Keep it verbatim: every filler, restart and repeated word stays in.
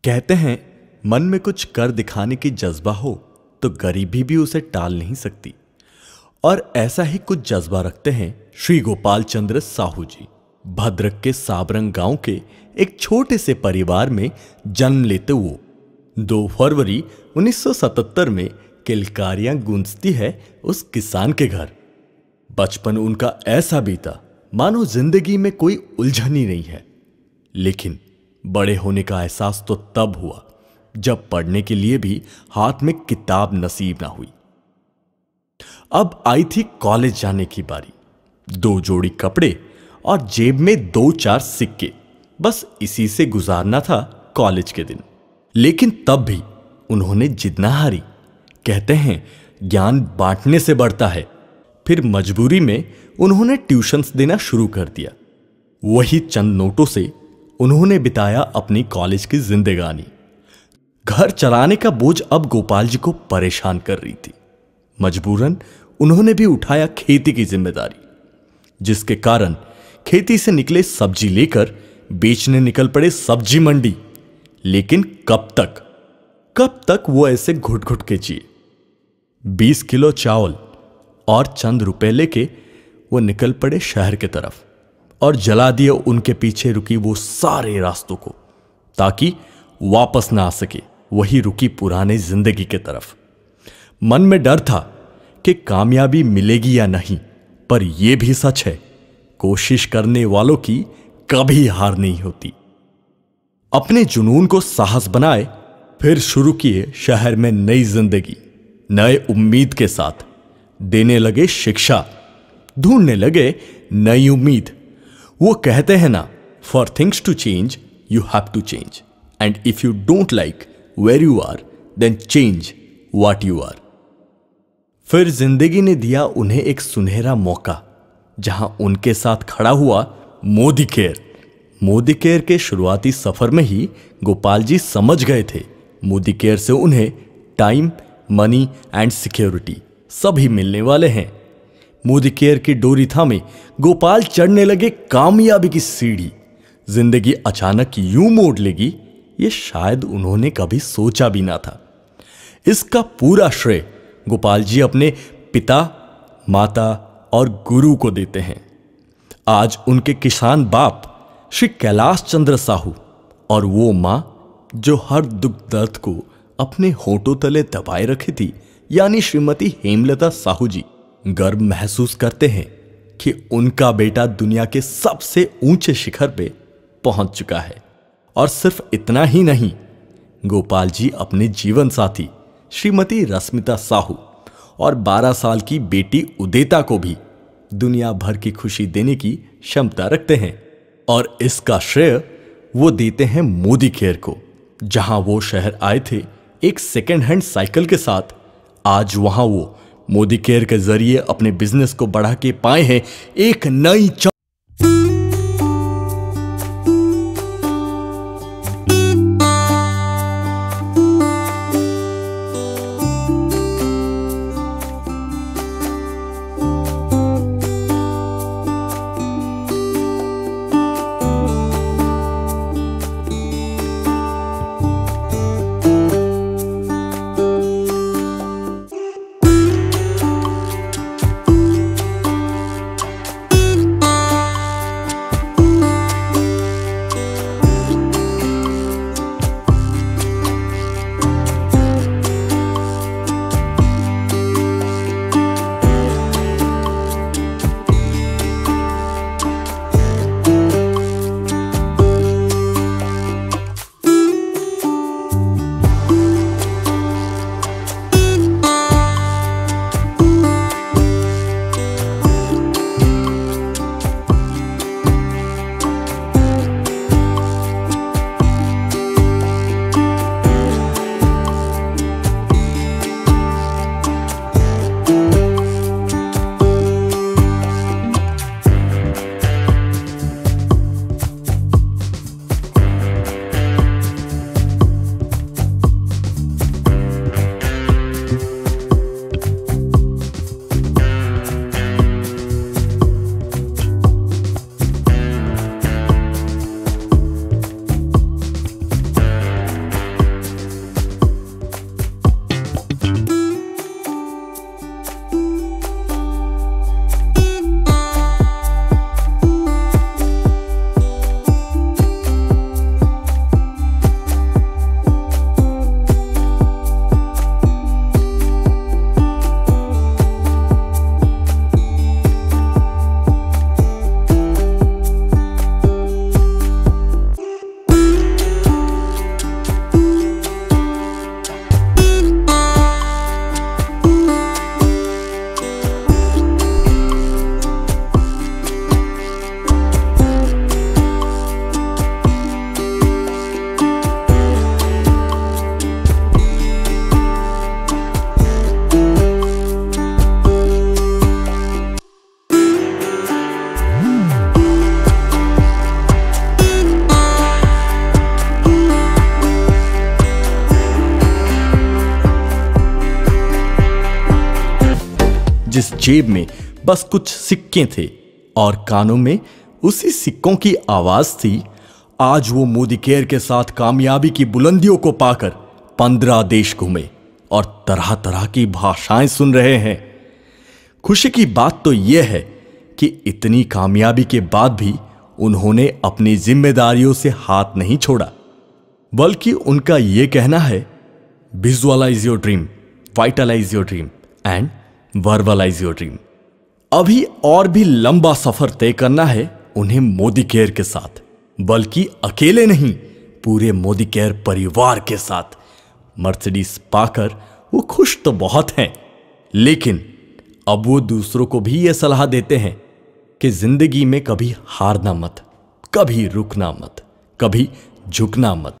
कहते हैं मन में कुछ कर दिखाने की जज्बा हो तो गरीबी भी उसे टाल नहीं सकती। और ऐसा ही कुछ जज्बा रखते हैं श्री गोपाल चंद्र साहू जी। भद्रक के साबरंग गांव के एक छोटे से परिवार में जन्म लेते वो दो फरवरी उन्नीस सौ सतहत्तर में किलकारियां गूंजती है उस किसान के घर। बचपन उनका ऐसा बीता मानो जिंदगी में कोई उलझन ही नहीं है। लेकिन बड़े होने का एहसास तो तब हुआ जब पढ़ने के लिए भी हाथ में किताब नसीब ना हुई। अब आई थी कॉलेज जाने की बारी। दो जोड़ी कपड़े और जेब में दो चार सिक्के, बस इसी से गुजारना था कॉलेज के दिन। लेकिन तब भी उन्होंने जिद ना हारी। कहते हैं ज्ञान बांटने से बढ़ता है। फिर मजबूरी में उन्होंने ट्यूशन्स देना शुरू कर दिया। वही चंद नोटों से उन्होंने बिताया अपनी कॉलेज की जिंदगानी। घर चलाने का बोझ अब गोपाल जी को परेशान कर रही थी। मजबूरन उन्होंने भी उठाया खेती की जिम्मेदारी, जिसके कारण खेती से निकले सब्जी लेकर बेचने निकल पड़े सब्जी मंडी। लेकिन कब तक कब तक वो ऐसे घुट घुट के जिए। बीस किलो चावल और चंद रुपए लेके वो निकल पड़े शहर की तरफ और जला दिए उनके पीछे रुकी वो सारे रास्तों को, ताकि वापस ना आ सके वही रुकी पुरानी जिंदगी की तरफ। मन में डर था कि कामयाबी मिलेगी या नहीं, पर यह भी सच है कोशिश करने वालों की कभी हार नहीं होती। अपने जुनून को साहस बनाए फिर शुरू किए शहर में नई जिंदगी। नए उम्मीद के साथ देने लगे शिक्षा, ढूंढने लगे नई उम्मीद। वो कहते हैं ना, for things to change you have to change, and if you don't like where you are then change what you are. फिर जिंदगी ने दिया उन्हें एक सुनहरा मौका, जहां उनके साथ खड़ा हुआ मोदी केयर। मोदी केयर के शुरुआती सफर में ही गोपाल जी समझ गए थे मोदी केयर से उन्हें टाइम, मनी एंड सिक्योरिटी सभी मिलने वाले हैं। मोदी केयर की डोरी थामे गोपाल चढ़ने लगे कामयाबी की सीढ़ी। जिंदगी अचानक यूं मोड़ लेगी, ये शायद उन्होंने कभी सोचा भी ना था। इसका पूरा श्रेय गोपाल जी अपने पिता, माता और गुरु को देते हैं। आज उनके किसान बाप श्री कैलाश चंद्र साहू और वो मां जो हर दुख दर्द को अपने होठों तले दबाए रखी थी, यानी श्रीमती हेमलता साहू जी, गर्व महसूस करते हैं कि उनका बेटा दुनिया के सबसे ऊंचे शिखर पे पहुंच चुका है। और सिर्फ इतना ही नहीं, गोपाल जी अपने जीवन साथी श्रीमती रश्मिता साहू और बारह साल की बेटी उदिता को भी दुनिया भर की खुशी देने की क्षमता रखते हैं। और इसका श्रेय वो देते हैं मोदी केयर को। जहां वो शहर आए थे एक सेकेंड हैंड साइकिल के साथ, आज वहां वो मोदी केयर के जरिए अपने बिजनेस को बढ़ा के पाए हैं एक नई च... जेब में बस कुछ सिक्के थे और कानों में उसी सिक्कों की आवाज थी। आज वो मोदी केयर के साथ कामयाबी की बुलंदियों को पाकर पंद्रह देश घूमे और तरह तरह की भाषाएं सुन रहे हैं। खुशी की बात तो यह है कि इतनी कामयाबी के बाद भी उन्होंने अपनी जिम्मेदारियों से हाथ नहीं छोड़ा, बल्कि उनका यह कहना है, visualise your dream, vitalise your dream and verbalise your dream. अभी और भी लंबा सफर तय करना है उन्हें मोदी केयर के साथ, बल्कि अकेले नहीं, पूरे मोदी केयर परिवार के साथ। मर्सिडीज पाकर वो खुश तो बहुत हैं, लेकिन अब वो दूसरों को भी यह सलाह देते हैं कि जिंदगी में कभी हारना मत, कभी रुकना मत, कभी झुकना मत।